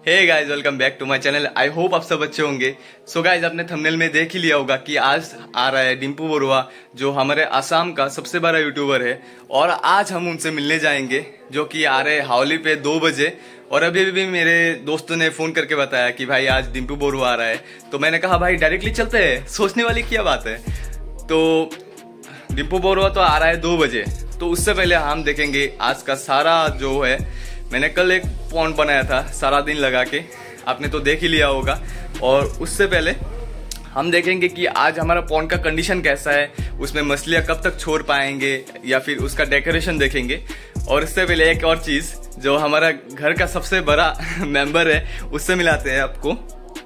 Hey guys, welcome back to my channel. I hope आप सब अच्छे होंगे। सो गाइस, आपने थंबनेल में देख ही लिया होगा कि आज आ रहा है डिम्पू बरुआ, जो हमारे आसाम का सबसे बड़ा यूट्यूबर है। और आज हम उनसे मिलने जाएंगे, जो कि आ रहे हावली पे 2 बजे। और अभी भी मेरे दोस्तों ने फोन करके बताया कि भाई आज डिम्पू बरुआ आ रहा है, तो मैंने कहा भाई डायरेक्टली चलते हैं, सोचने वाली क्या बात है। तो डिम्पू बरुआ तो आ रहा है 2 बजे, तो उससे पहले हम देखेंगे आज का सारा जो है। मैंने कल एक पॉन्ड बनाया था सारा दिन लगा के, आपने तो देख ही लिया होगा। और उससे पहले हम देखेंगे कि आज हमारा पॉन्ड का कंडीशन कैसा है, उसमें मछलियां कब तक छोड़ पाएंगे, या फिर उसका डेकोरेशन देखेंगे। और इससे पहले एक और चीज, जो हमारा घर का सबसे बड़ा मेंबर है, उससे मिलाते हैं आपको।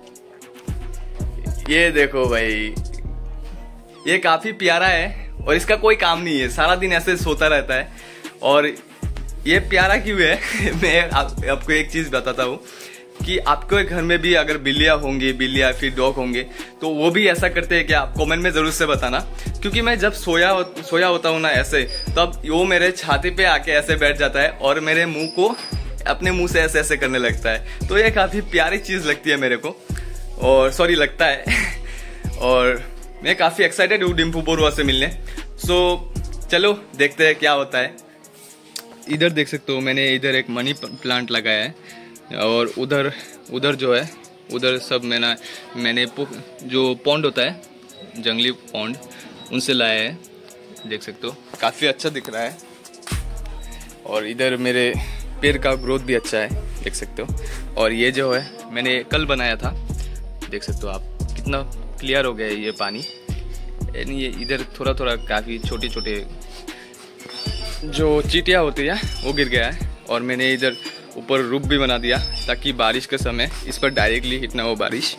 ये देखो भाई, ये काफी प्यारा है और इसका कोई काम नहीं है, सारा दिन ऐसे सोता रहता है। और ये प्यारा क्यों है मैं आपको एक चीज बताता हूँ कि आपके घर में भी अगर बिल्लियां होंगी, बिल्लियां फिर डॉग होंगे, तो वो भी ऐसा करते हैं क्या, आप कमेंट में जरूर से बताना। क्योंकि मैं जब सोया होता हूँ ना ऐसे, तब वो मेरे छाती पे आके ऐसे बैठ जाता है और मेरे मुंह को अपने मुंह से ऐसे ऐसे करने लगता है। तो ये काफी प्यारी चीज लगती है मेरे को, और सॉरी लगता है। और मैं काफी एक्साइटेड हूँ डिम्पू बरुआ से मिलने। सो चलो देखते हैं क्या होता है। इधर देख सकते हो, मैंने इधर एक मनी प्लांट लगाया है, और उधर जो है, उधर सब मैंने जो पॉन्ड होता है, जंगली पॉन्ड, उनसे लाया है। देख सकते हो काफ़ी अच्छा दिख रहा है। और इधर मेरे पेड़ का ग्रोथ भी अच्छा है, देख सकते हो। और ये जो है मैंने कल बनाया था, देख सकते हो आप, कितना क्लियर हो गया है ये पानी। ये इधर थोड़ा थोड़ा काफ़ी छोटे छोटे जो चींटियाँ होती है वो गिर गया है। और मैंने इधर ऊपर रूफ भी बना दिया, ताकि बारिश के समय इस पर डायरेक्टली हिट ना हो बारिश।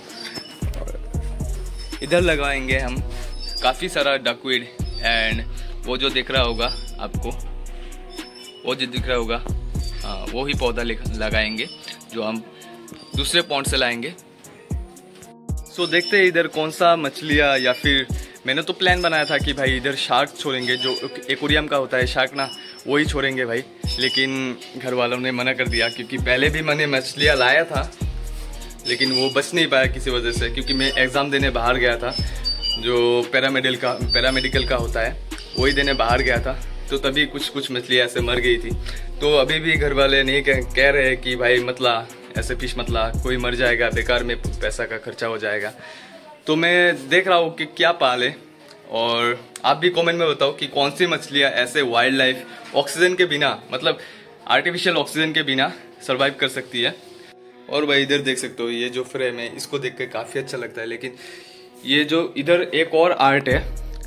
और इधर लगाएंगे हम काफ़ी सारा डकवीड, एंड वो जो दिख रहा होगा आपको, वो जो दिख रहा होगा, वो ही पौधा लगाएंगे जो हम दूसरे पॉन्ड से लाएंगे। सो देखते हैं इधर कौन सा मछलियाँ, या फिर मैंने तो प्लान बनाया था कि भाई इधर शार्क छोड़ेंगे, जो एक्वेरियम का होता है शार्क ना, वही छोड़ेंगे भाई। लेकिन घर वालों ने मना कर दिया, क्योंकि पहले भी मैंने मछलियाँ लाया था, लेकिन वो बच नहीं पाया किसी वजह से, क्योंकि मैं एग्ज़ाम देने बाहर गया था, जो पैरामेडिकल का होता है, वही देने बाहर गया था। तो तभी कुछ मछलियाँ ऐसे मर गई थी। तो अभी भी घर वाले नहीं कह रहे कि भाई मतला ऐसे फिश मतला, कोई मर जाएगा, बेकार में पैसा का खर्चा हो जाएगा। तो मैं देख रहा हूँ कि क्या पाले। और आप भी कमेंट में बताओ कि कौन सी मछलियाँ ऐसे वाइल्ड लाइफ ऑक्सीजन के बिना, मतलब आर्टिफिशियल ऑक्सीजन के बिना सर्वाइव कर सकती है। और भाई इधर देख सकते हो, ये जो फ्रेम है, इसको देख के काफ़ी अच्छा लगता है। लेकिन ये जो इधर एक और आर्ट है,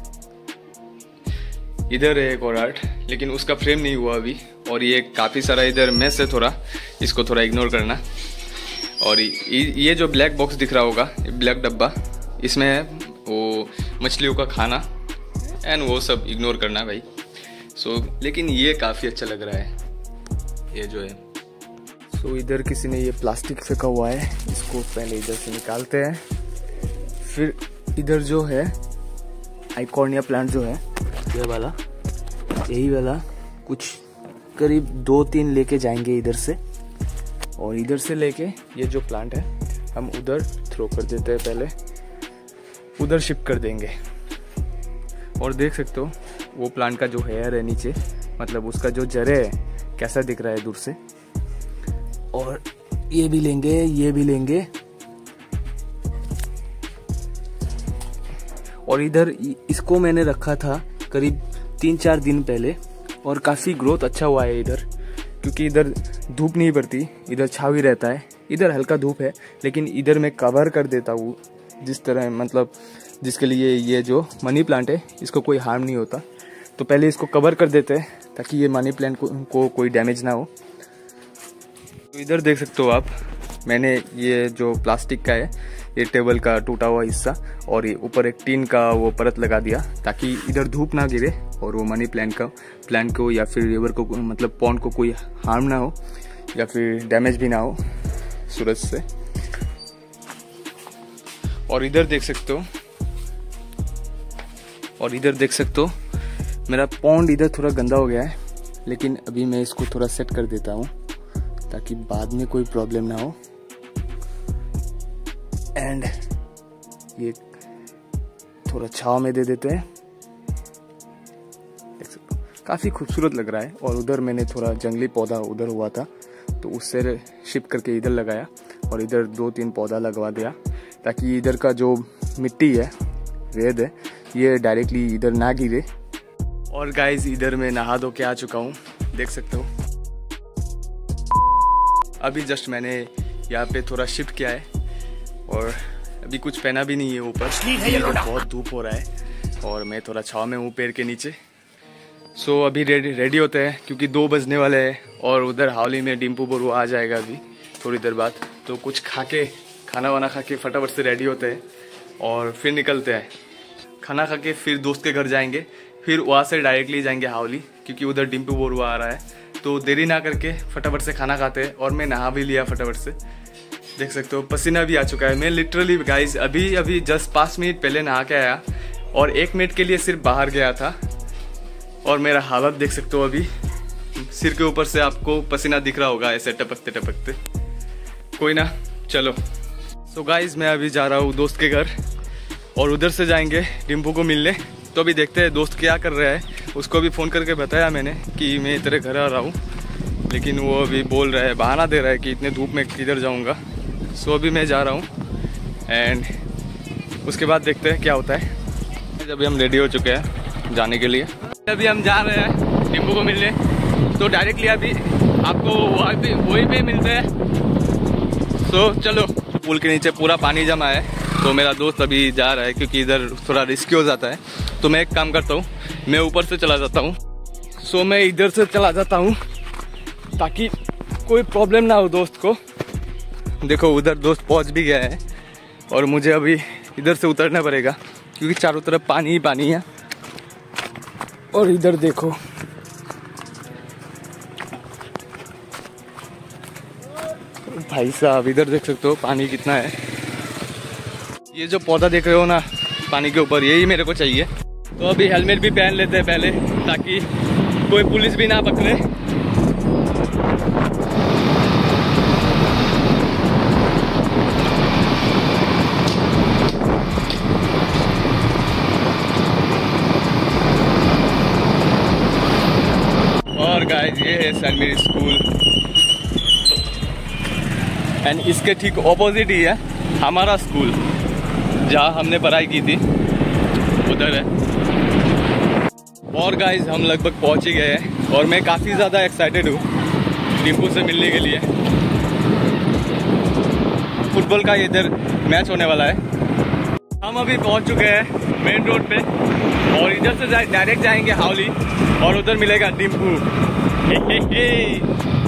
इधर है एक और आर्ट, लेकिन उसका फ्रेम नहीं हुआ अभी। और ये काफ़ी सारा इधर मेस है, थोड़ा इसको थोड़ा इग्नोर करना। और ये जो ब्लैक बॉक्स दिख रहा होगा, ब्लैक डब्बा, इसमें है वो मछलियों का खाना, एंड वो सब इग्नोर करना भाई। लेकिन ये काफ़ी अच्छा लग रहा है ये जो है। इधर किसी ने ये प्लास्टिक फेंका हुआ है, इसको पहले इधर से निकालते हैं। फिर इधर जो है आइकॉर्निया प्लांट जो है, ये वाला, यही वाला कुछ करीब 2-3 लेके जाएंगे इधर से। और इधर से लेके ये जो प्लांट है हम उधर थ्रो कर देते हैं, पहले उधर शिफ्ट कर देंगे। और देख सकते हो वो प्लांट का जो हेयर है नीचे, मतलब उसका जो जड़े है कैसा दिख रहा है दूर से। और ये भी लेंगे, ये भी लेंगे। और इधर इसको मैंने रखा था करीब 3-4 दिन पहले, और काफ़ी ग्रोथ अच्छा हुआ है इधर, क्योंकि इधर धूप नहीं पड़ती, इधर छाव ही रहता है। इधर हल्का धूप है, लेकिन इधर मैं कवर कर देता हूँ जिस तरह, मतलब जिसके लिए ये जो मनी प्लांट है इसको कोई हार्म नहीं होता। तो पहले इसको कवर कर देते हैं, ताकि ये मनी प्लांट को कोई डैमेज ना हो। तो इधर देख सकते हो आप, मैंने ये जो प्लास्टिक का है, ये टेबल का टूटा हुआ हिस्सा, और ये ऊपर एक टीन का वो परत लगा दिया, ताकि इधर धूप ना गिरे और वो मनी प्लांट को या फिर रिवर को, मतलब पॉन्ड को कोई हार्म ना हो, या फिर डैमेज भी ना हो सूरज से। और इधर देख सकते हो मेरा पॉन्ड इधर थोड़ा गंदा हो गया है, लेकिन अभी मैं इसको थोड़ा सेट कर देता हूँ, ताकि बाद में कोई प्रॉब्लम ना हो। एंड ये थोड़ा छाव में दे देते हैं, देख सकते हो काफ़ी खूबसूरत लग रहा है। और उधर मैंने थोड़ा जंगली पौधा उधर हुआ था तो उससे शिफ्ट करके इधर लगाया और इधर 2-3 पौधा लगवा दिया ताकि इधर का जो मिट्टी है, रेत है, ये डायरेक्टली इधर ना गिरे। और गाइस इधर मैं नहा धो के आ चुका हूँ, देख सकते हो। अभी जस्ट मैंने यहाँ पे थोड़ा शिफ्ट किया है और अभी कुछ पहना भी नहीं है ऊपर, बहुत धूप हो रहा है और मैं थोड़ा छाव में हूँ पेड़ के नीचे। सो अभी रेडी होते हैं क्योंकि 2 बजने वाले हैं और उधर हावली में डिम्पू बरुआ आ जाएगा अभी थोड़ी देर बाद। तो कुछ खाना वाना खा के फटाफट से रेडी होते हैं और फिर निकलते हैं। खाना खा के फिर दोस्त के घर जाएंगे, फिर वहाँ से डायरेक्टली जाएंगे हावली क्योंकि उधर डिम्पू बरुआ आ रहा है। तो देरी ना करके फटाफट से खाना खाते हैं। और मैं नहा भी लिया फटाफट से, देख सकते हो पसीना भी आ चुका है। मैं लिटरली गाइस अभी जस्ट 5 मिनट पहले नहा के आया और 1 मिनट के लिए सिर्फ बाहर गया था और मेरा हालत देख सकते हो। अभी सिर के ऊपर से आपको पसीना दिख रहा होगा ऐसे टपकते टपकते। कोई ना, चलो। सो गाइस मैं अभी जा रहा हूँ दोस्त के घर और उधर से जाएंगे डिम्पू को मिलने। तो अभी देखते हैं दोस्त क्या कर रहा है। उसको भी फ़ोन करके बताया मैंने कि मैं तेरे घर आ रहा हूँ, लेकिन वो अभी बोल रहा है, बहाना दे रहा है कि इतने धूप में किधर जाऊँगा। सो अभी मैं जा रहा हूँ एंड उसके बाद देखते हैं क्या होता है। अभी हम रेडी हो चुके हैं जाने के लिए। अभी हम जा रहे हैं डिम्पू को मिलने, तो डायरेक्टली अभी आपको वहीं पे मिलते हैं। तो चलो। पुल के नीचे पूरा पानी जमा है तो मेरा दोस्त अभी जा रहा है क्योंकि इधर थोड़ा रिस्की हो जाता है। तो मैं एक काम करता हूँ, मैं ऊपर से चला जाता हूँ। सो मैं इधर से चला जाता हूँ ताकि कोई प्रॉब्लम ना हो दोस्त को। देखो उधर दोस्त पहुँच भी गया है और मुझे अभी इधर से उतरना पड़ेगा क्योंकि चारों तरफ पानी ही पानी है। और इधर देखो भाई साहब, इधर देख सकते हो पानी कितना है। ये जो पौधा देख रहे हो ना पानी के ऊपर, यही मेरे को चाहिए। तो अभी हेलमेट भी पहन लेते हैं पहले ताकि कोई पुलिस भी ना पकड़े। और गाइस ये है सेंट मेरी स्कूल एंड इसके ठीक ऑपोजिट ही है हमारा स्कूल जहाँ हमने पढ़ाई की थी, उधर है। और गाइस हम लगभग पहुँच ही गए हैं और मैं काफ़ी ज़्यादा एक्साइटेड हूँ डिम्पू से मिलने के लिए। फुटबॉल का इधर मैच होने वाला है। हम अभी पहुँच चुके हैं मेन रोड पे और इधर से डायरेक्ट जाएंगे हावली और उधर मिलेगा डिम्पू।